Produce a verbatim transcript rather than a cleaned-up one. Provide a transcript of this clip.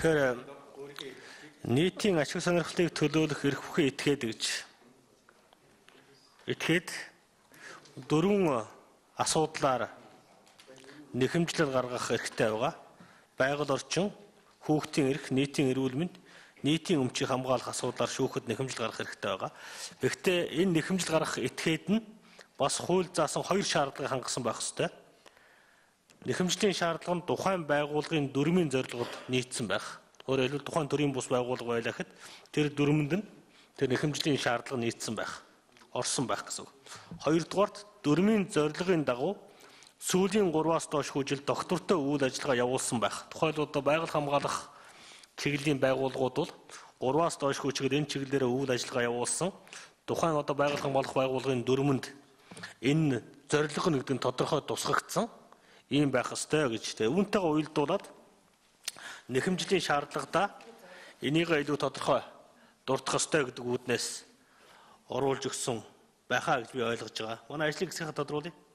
Тэгэхээр нийтийн ашиг сонирхлыг төлөөлөх эрх бүхий этгээд гэж этгээд дөрвөн асуудлаар нэхэмжлэл гаргах эрхтэй байгаа. Байгаль орчин, хүүхдийн эрх, нийтийн эрүүл мэнд, нийтийн өмчийг хамгаалах асуудлаар шүүхэд нэхэмжил гаргах хэрэгтэй байгаа. Гэхдээ энэ нэхэмжил гаргах этгээд нь бас хууль заасан хоёр шаардлагыг хангасан байх ёстой. Нэхэмжлийн шаардлага нь тухайн байгууллагын дүрмийн зорилгод нийцсэн байх. Өөрөөр хэлбэл тухайн төрийн бус байгууллага байлаа гэхэд тэр дүрмэнд нь тэр нэхэмжлийн шаардлага нийцсэн байх, орсон байх гэсэн үг. Хоёрдугаарт дүрмийн зорилгын дагуу сүүлийн гурваас доош жил доктортой үйл ажиллагаа явуулсан байх. Тухайлбал байгаль хамгаалах чиглэлийн байгууллагууд бол гурваас доош чиглэл энэ чиглэлээр үйл ажиллагаа явуулсан. Тухайн одоо байгаль хамгаалах байгууллагын дүрмэнд энэ зорилго нь гэдэг нь тодорхой тусгагдсан ийм байх ёстой гэж тэ. Үүнтэйгээ уялдуулаад нэхэмжлийн шаардлагадаа энийг илүү тодорхой дурдах ёстой гэдэг үүднээс оруулж өгсөн байхаа гэж би ойлгож байгаа. Манай ажлын хэсгийн тодруулъя.